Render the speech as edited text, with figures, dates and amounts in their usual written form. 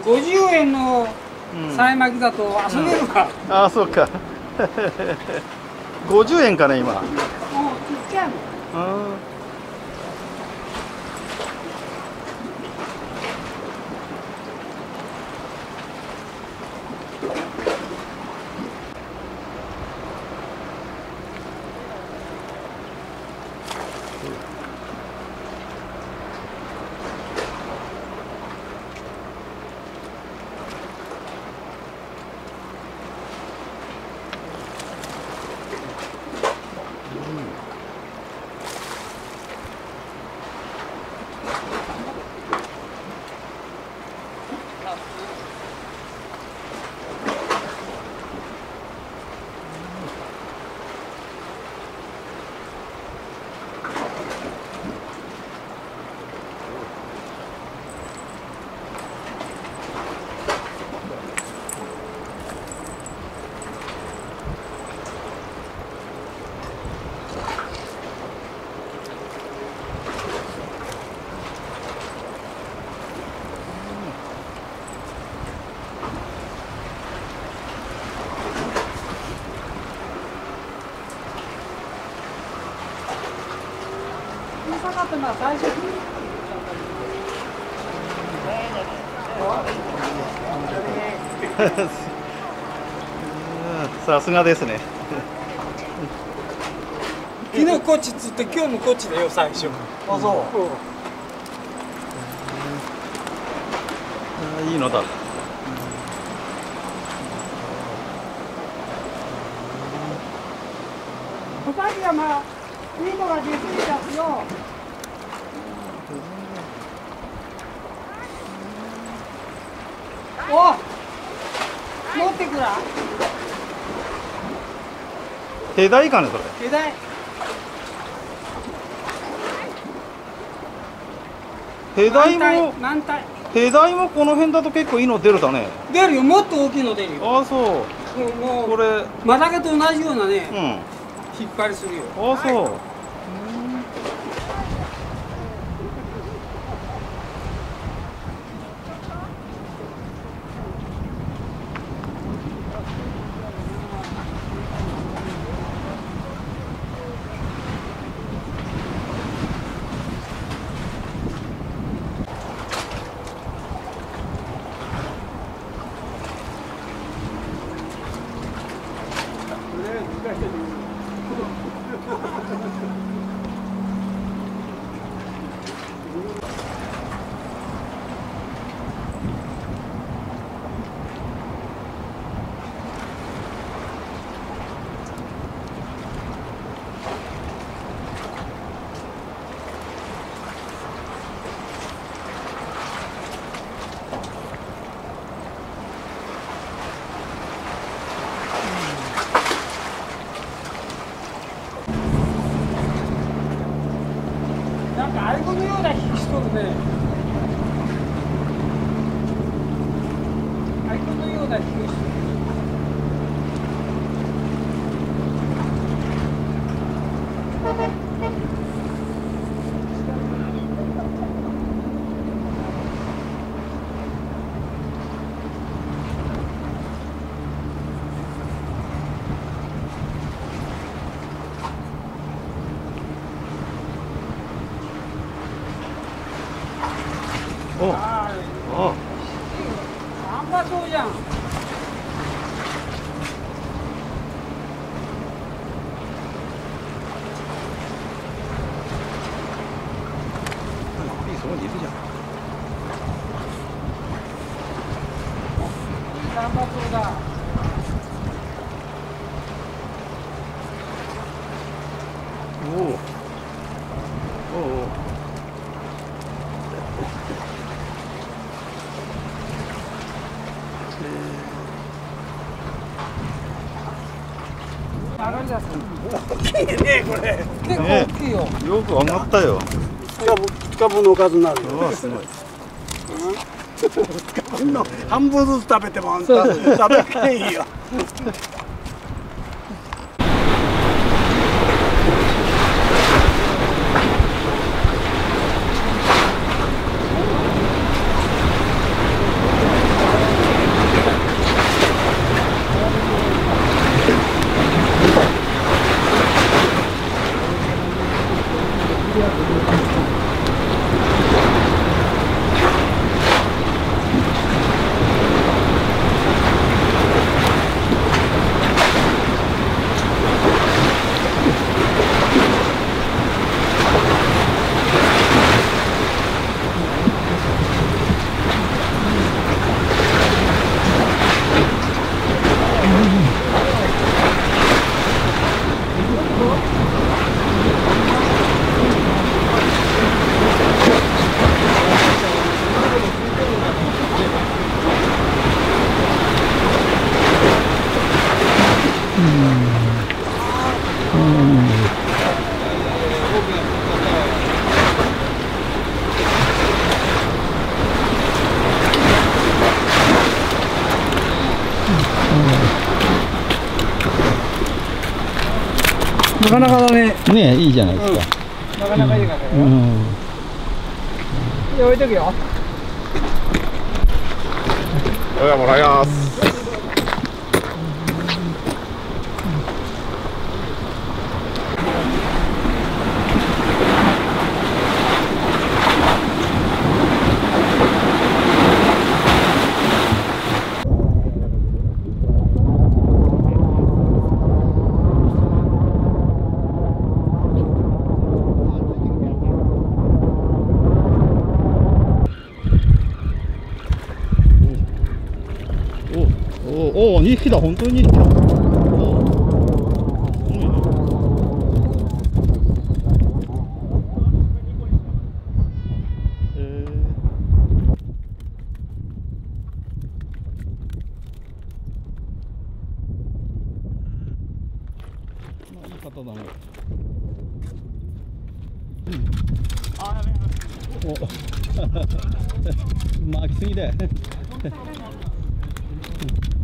50円のさえ巻きだと遊べるか。 ああ、そうか。50円かね、今。 もうちっちゃいの。 うん。 小さかったのは最初に。 さすがですね。 昨日こっち釣って今日もこっちだよ最初。 あ、そう。いいのだ。 小崎山いいのが出てきたよ。お、持ってくら。 手代かね、それ。 手代。 手代も。 何体。 手代もこの辺だと結構いいの出るだね。 出るよ、もっと大きいの出るよ。 ああ、そう。 もうこれ。 マダケと同じようなね。 うん。 引っ張りするよ。 ああ、そう。 なんかアイコのような引きしとるね。アイコのような引きをしとる。 お。 ああ。 あ、んまそうじゃん。 そこにいるじゃん。 あんまそうだ。 おお。おお。 大きいね、これ。結構大きいよ。 よく上がったよ。 2日分のおかずになるよ。 うわ、すごい。 2日分の半分ずつ食べてもあんた食べていいよ。 なかなかだね。 ねえ、いいじゃないですか。 なかなかいいからうよ。 ん。 で、置いとくよ。 じゃあもらいます。 おお、2匹だ、本当に2匹だ。おすごいね。まあ、いい方だね。お巻きすぎだよ。